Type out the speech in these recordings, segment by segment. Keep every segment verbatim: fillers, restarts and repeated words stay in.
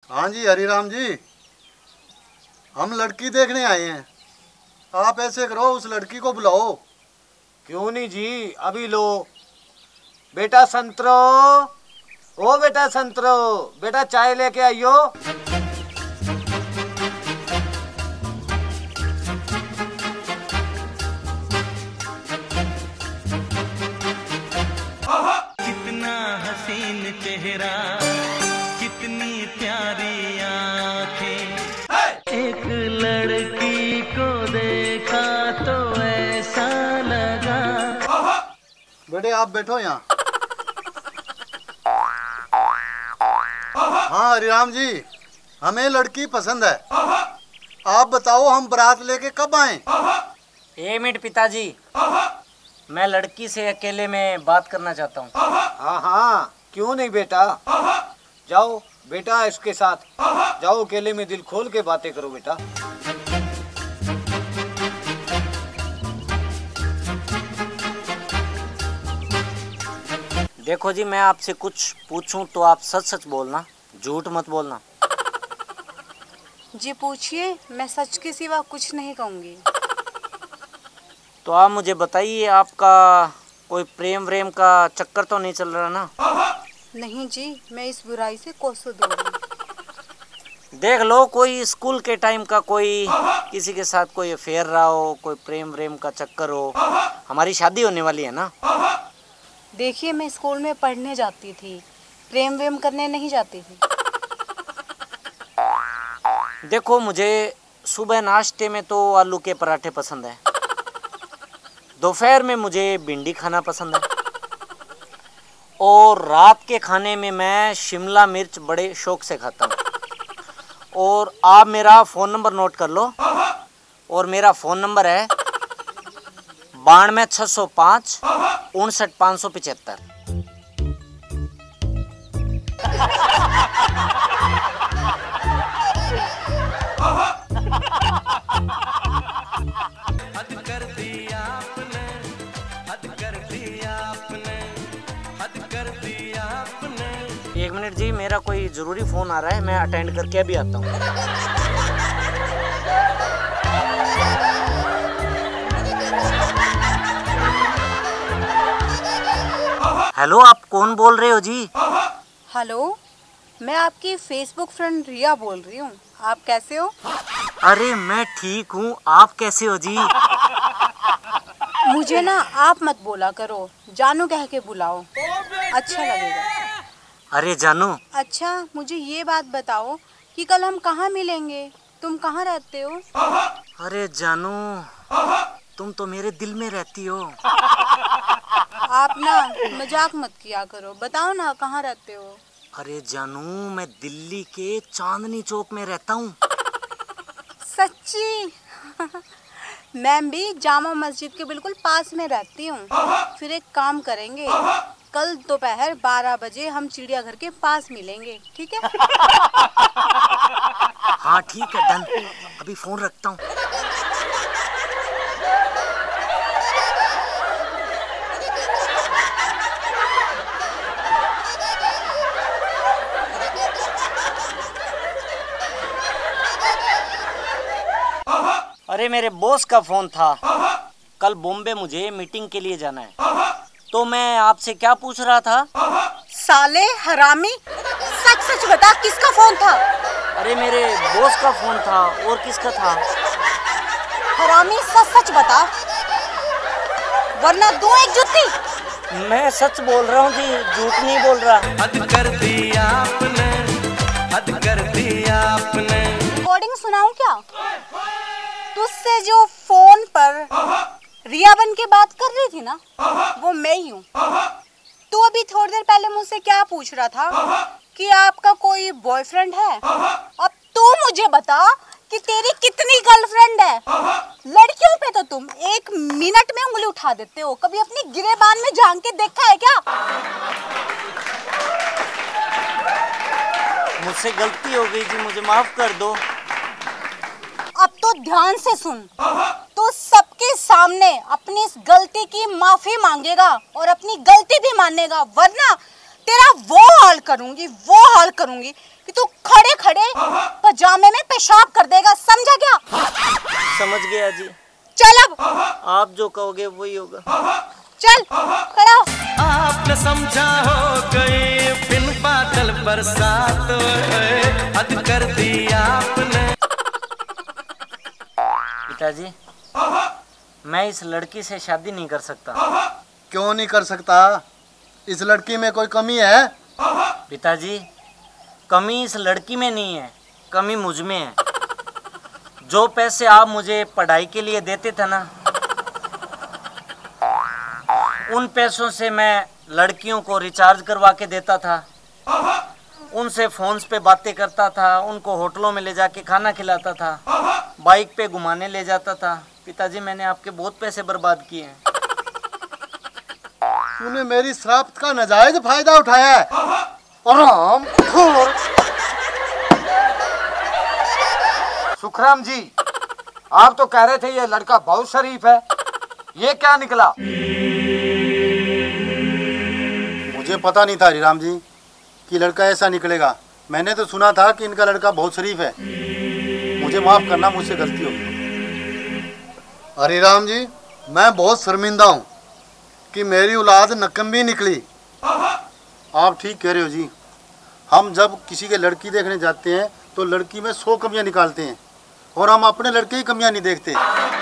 हाँ जी हरिराम जी, हम लड़की देखने आए हैं। आप ऐसे करो, उस लड़की को बुलाओ। क्यों नहीं जी, अभी लो। बेटा संतरो, ओ बेटा संतरो, बेटा चाय लेके आइयो। कितना हसीन चेहरा, कितनी प्यारी आंखें, एक लड़की को देखा तो ऐसा लगा। बेटे आप बैठो यहाँ। हाँ हरिराम जी, हमें लड़की पसंद है। आप बताओ हम बारात लेके कब आए? एक मिनट पिताजी, मैं लड़की से अकेले में बात करना चाहता हूँ। हाँ हाँ, क्यों नहीं बेटा, जाओ बेटा इसके साथ जाओ, अकेले में दिल खोल के बातें करो बेटा। देखो जी, मैं आपसे कुछ पूछूं तो आप सच सच बोलना, झूठ मत बोलना। जी पूछिए, मैं सच के सिवा कुछ नहीं कहूँगी। तो आप मुझे बताइए, आपका कोई प्रेम व्रेम का चक्कर तो नहीं चल रहा ना? नहीं जी, मैं इस बुराई से कोसों दूर हूँ। देख लो, कोई स्कूल के टाइम का कोई किसी के साथ कोई अफेयर रहा हो, कोई प्रेम व्रेम का चक्कर हो। हमारी शादी होने वाली है ना। देखिए, मैं स्कूल में पढ़ने जाती थी, प्रेम वेम करने नहीं जाती थी। देखो, मुझे सुबह नाश्ते में तो आलू के पराठे पसंद है, दोपहर में मुझे भिंडी खाना पसंद है, और रात के खाने में मैं शिमला मिर्च बड़े शौक से खाता हूँ। और आप मेरा फ़ोन नंबर नोट कर लो, और मेरा फ़ोन नंबर है बानवे छः सौ पाँच उनसठ पाँच सौ पिचहत्तर। हद कर दी आपने, हद कर दी आपने, हद कर दी आपने। एक मिनट जी, मेरा कोई ज़रूरी फ़ोन आ रहा है, मैं अटेंड करके अभी आता हूँ। हेलो, आप कौन बोल रहे हो जी? हेलो, मैं आपकी फेसबुक फ्रेंड रिया बोल रही हूँ। आप कैसे हो? अरे मैं ठीक हूँ, आप कैसे हो जी? मुझे ना आप मत बोला करो, जानू कह के बुलाओ, अच्छा लगेगा। अरे जानू। अच्छा, मुझे ये बात बताओ कि कल हम कहाँ मिलेंगे? तुम कहाँ रहते हो? अरे जानू, तुम तो मेरे दिल में रहती हो। आप ना मजाक मत किया करो, बताओ ना कहाँ रहते हो? अरे जानू, मैं दिल्ली के चांदनी चौक में रहता हूँ। सच्ची? मैं भी जामा मस्जिद के बिल्कुल पास में रहती हूँ। फिर एक काम करेंगे, कल दोपहर बारह बजे हम चिड़ियाघर के पास मिलेंगे, ठीक है? हाँ ठीक है, डन। अभी फोन रखता हूँ। अरे मेरे बॉस का फोन था, कल बॉम्बे मुझे मीटिंग के लिए जाना है, तो मैं आपसे क्या पूछ रहा था? साले हरामी, सच सच बता किसका फोन था? अरे मेरे बॉस का फोन था, और किसका था? हरामी सच सच बता, वरना दूं एक जुत्ती। मैं सच बोल रहा हूँ जी, झूठ नहीं बोल रहा। हद कर दी आपने, हद कर दी आपने। रिकॉर्डिंग सुनाऊं क्या? तुझसे जो फोन पर रिया बन के बात कर रही थी ना, वो मैं ही हूँ। तू अभी थोड़ी देर पहले मुझसे क्या पूछ रहा था कि आपका कोई बॉयफ्रेंड है? अब तू मुझे बता कि तेरी कितनी गर्लफ्रेंड है? लड़कियों पे तो तुम एक मिनट में उंगली उठा देते हो, कभी अपनी गिरेबान में झांक के देखा है क्या? मुझसे गलती हो गई जी, मुझे माफ कर दो। अब तो ध्यान से सुन, तो सबके सामने अपनी इस गलती की माफी मांगेगा और अपनी गलती भी मानेगा, वरना तेरा वो हाल करूंगी, वो हाल करूंगी कि तू खड़े खड़े जामे में पेशाब कर देगा, समझा क्या? समझ गया जी। चल अब। आप जो कहोगे वही होगा। चल खड़ा हो। आपने समझा हो गई बिन बादल बरसात, हद कर दी आपने। पिताजी, मैं इस लड़की से शादी नहीं कर सकता। क्यों नहीं कर सकता? इस लड़की में कोई कमी है? पिताजी, कमी इस लड़की में नहीं है, कमी मुझ में है। जो पैसे आप मुझे पढ़ाई के लिए देते थे ना, उन पैसों से मैं लड़कियों को रिचार्ज करवा के देता था, उनसे फोन्स पे बातें करता था, उनको होटलों में ले जाके खाना खिलाता था, बाइक पे घुमाने ले जाता था। पिताजी, मैंने आपके बहुत पैसे बर्बाद किए हैं। तूने मेरी श्राप का नाजायज फायदा उठाया है। आराम खोर। सुखराम जी, आप तो कह रहे थे ये लड़का बहुत शरीफ है, ये क्या निकला? मुझे पता नहीं था हरिराम जी कि लड़का ऐसा निकलेगा। मैंने तो सुना था कि इनका लड़का बहुत शरीफ है। मुझे माफ करना, मुझसे गलती हो गई। हरिराम जी, मैं बहुत शर्मिंदा हूँ कि मेरी औलाद नकम्मी निकली। आप ठीक कह रहे हो जी। हम जब किसी के लड़की देखने जाते हैं तो लड़की में सौ कमियां निकालते हैं और हम अपने लड़के की कमियां नहीं देखते।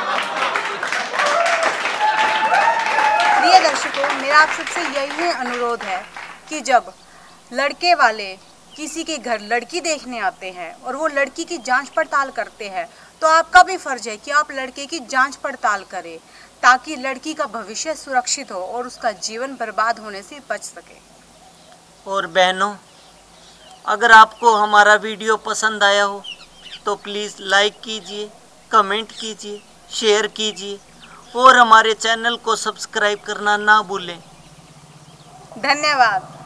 प्रिय दर्शकों, मेरा आप सबसे यही अनुरोध है कि जब लड़के वाले किसी के घर लड़की देखने आते हैं और वो लड़की की जांच पड़ताल करते हैं, तो आपका भी फर्ज है कि आप लड़के की जांच पड़ताल करें ताकि लड़की का भविष्य सुरक्षित हो और उसका जीवन बर्बाद होने से बच सके। और बहनों, अगर आपको हमारा वीडियो पसंद आया हो तो प्लीज़ लाइक कीजिए, कमेंट कीजिए, शेयर कीजिए और हमारे चैनल को सब्सक्राइब करना ना भूलें। धन्यवाद।